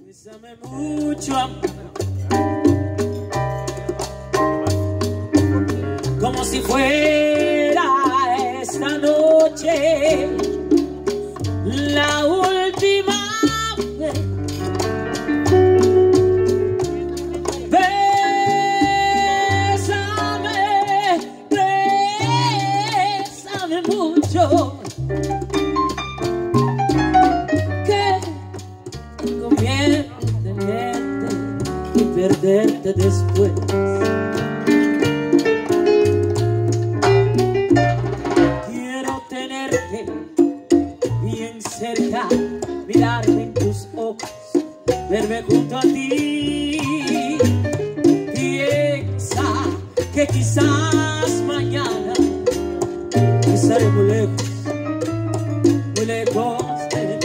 Bésame mucho, como si fuera esta noche la última vez. Bésame mucho, que tengo miedo de tenerte y perderte después. Quiero tenerte bien cerca, mirarme en tus ojos, verme junto a ti. Piensa que quizás mañana estaré muy lejos de ti.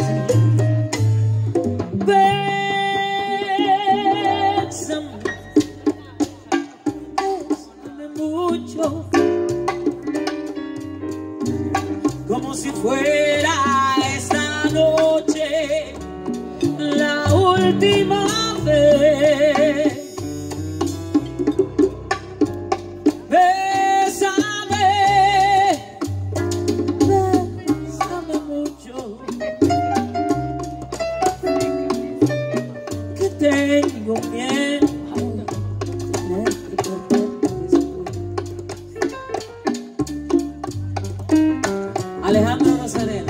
Bésame mucho, como si fuera esta noche la última vez. Bésame mucho, que tengo miedo de tenerte después. Alejandro Rosalena.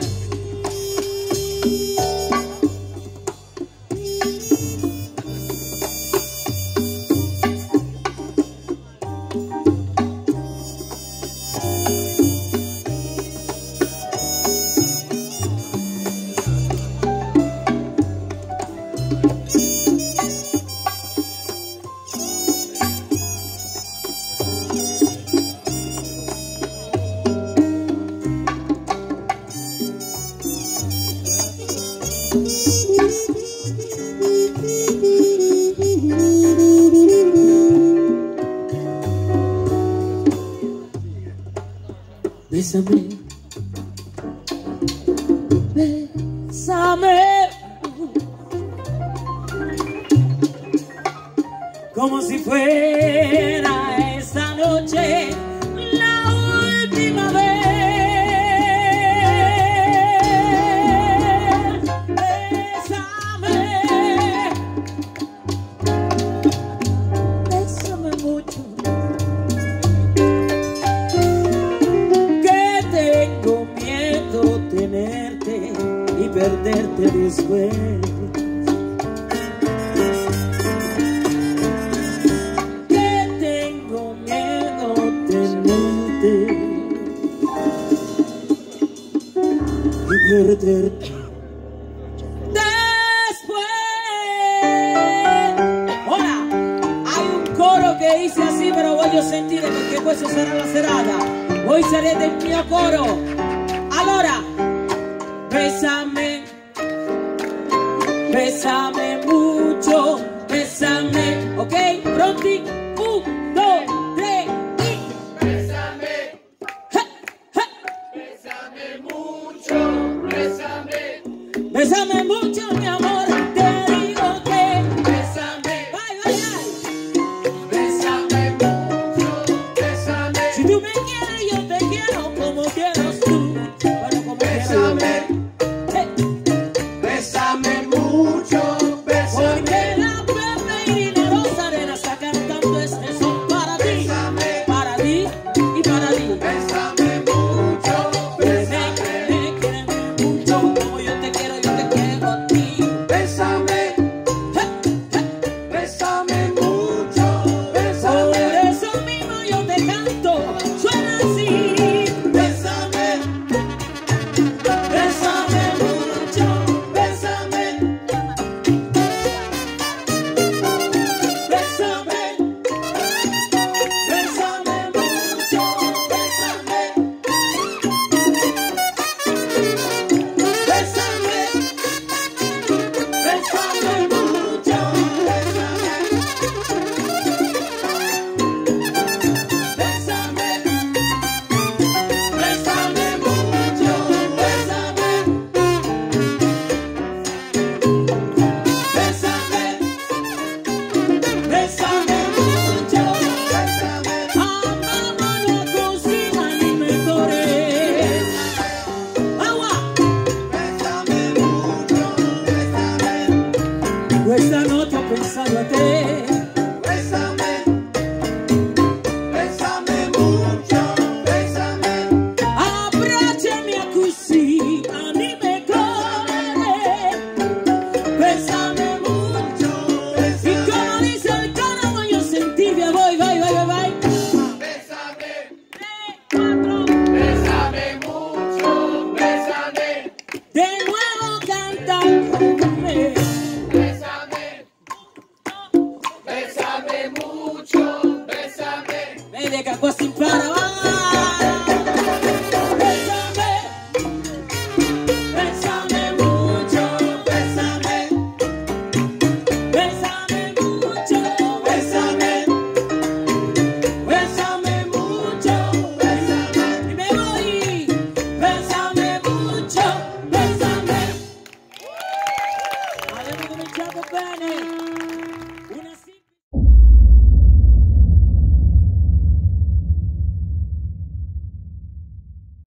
Bésame, bésame, como si fuera esta noche la última vez. Bésame, bésame mucho, tenerte y perderte después. Que tengo miedo tenerte y perderte después. Ahora, hay un coro que dice así, pero voglio sentire perché questo sarà la serata. Voi sarete il mio coro. Allora, bésame, bésame mucho, bésame, ok, pronti, 1, 2, 3 y Bésame, bésame mucho, bésame, bésame mucho, mi amor, te digo que bésame, bye, bye, bésame mucho, bésame, si tú me quieres yo te quiero como quieras tú, pero como bésame, bésame mucho, bésame, porque la Pepe y la Rosalena está cantando este son para ti y para ti. bésame mucho, bésame, Me quieren mucho como yo te quiero a ti. besado a te.